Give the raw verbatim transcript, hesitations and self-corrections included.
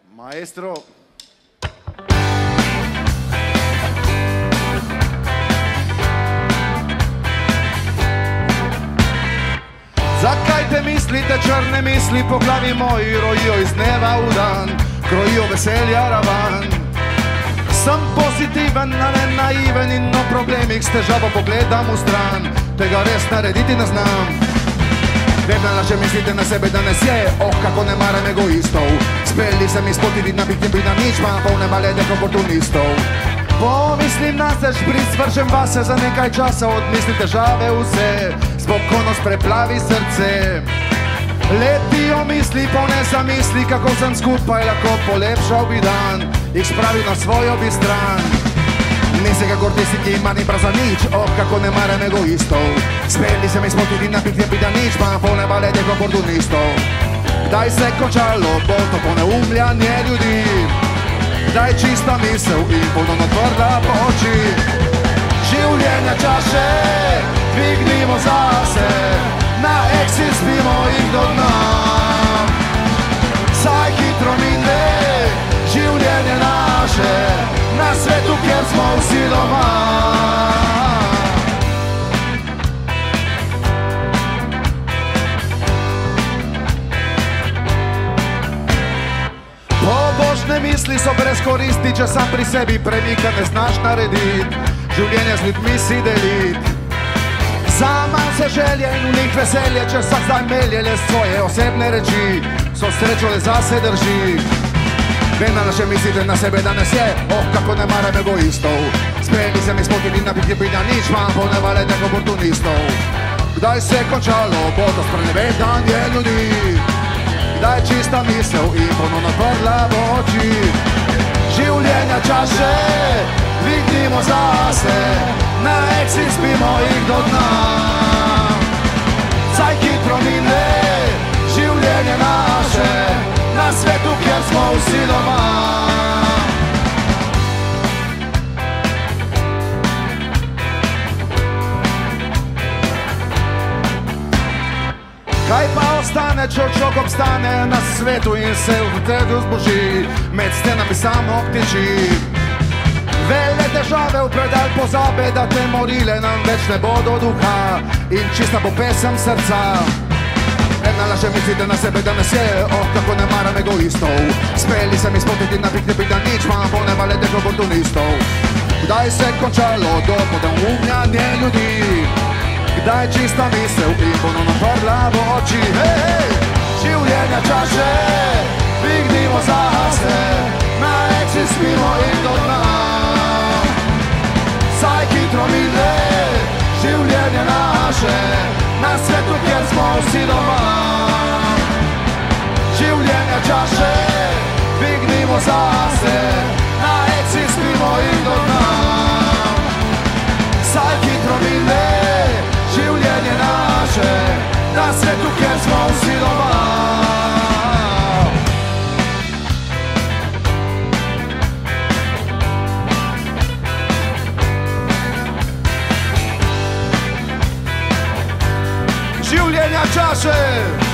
Maestro. Zakaj te mislite črne misli po glavi moji rojijo iz dneva v dan, krojijo veselja ravan? Sem pozitiven, a ne naiven in o problemih s težavo pogledam v stran, tega res narediti ne znam. Vem, da laže mislite na sebe danes je, oh, kako ne maram egoistov. Speli se mi spoti, vidna bih ne prida nič, ma polne valedeh oportunistov. Pomislim na se špric, vržem vase za nekaj časa, odmislim težave vse, spokojnost preplavi srce. Letijo misli, polne zamisli, kako sem skupaj lahko polepšal bi dan, jih spravil na svojo bi stran. Nisem kakor tisti, ki ima ni prav za nič, oh, kako ne maram egoistov. Speli se mi spoti, vidna bih ne prida nič, ma polne valedeh oportunistov. Kdaj se končalo bo to poneumljanje ljudi? Daj čista misel in ponovno odprla oči. Življenja čaše dvignimo zase, na eksi spimo jih do dna. Saj hitro mine življenje naše, na svetu, kjer smo vsi doma. Pobožne misli so brez koristi, če sam pri sebi premika ne znaš naredit, življenje z ljudmi si delit. Zaman se želje in v njih veselje, če vsak zdaj melje le svoje osebne reči, so srečo le zase drži. Vem, da še mislite na sebe danes je, oh, kako ne maram egoistov. Speli se mi spoti, vidna bih ne prida nič, mam polne valedeh oportunistov. Kdaj se končalo bo to sprenevedanje ljudi? Kdaj čista misel in ponovno odprla oči? Življenja čaše dvignimo zase, na eksi spimo jih do dna. Saj hitro mine življenje naše, na svetu, kjer smo vsi doma. Kaj pa ostane, če človek obstane na svetu in se v tredu zboži, med stenami samo obtiči? Vele težave v predal pozabe, da te morile nam več ne bodo duha in čista bo pesem srca. Ena laže mislite na sebe danes je, oh, kako ne maram egoistov. Speli se mi spotiti na pik ne prida nič, mam polne valedeh oportunistov. Kdaj se končalo do poneumljanje ljudi? Kdaj čista misel in ponovno odprla oči? Hej, hej! Življenja čaše dvignimo zase, na eksi spimo in do dna. Saj hitro mine življenje naše, na svetu, kjer smo vsi doma. Življenja čaše dvignimo zase, na eksi spimo in do dna. Saj hitro mine življenje naše, na svetu, kjer smo vsi doma. Življenja čaše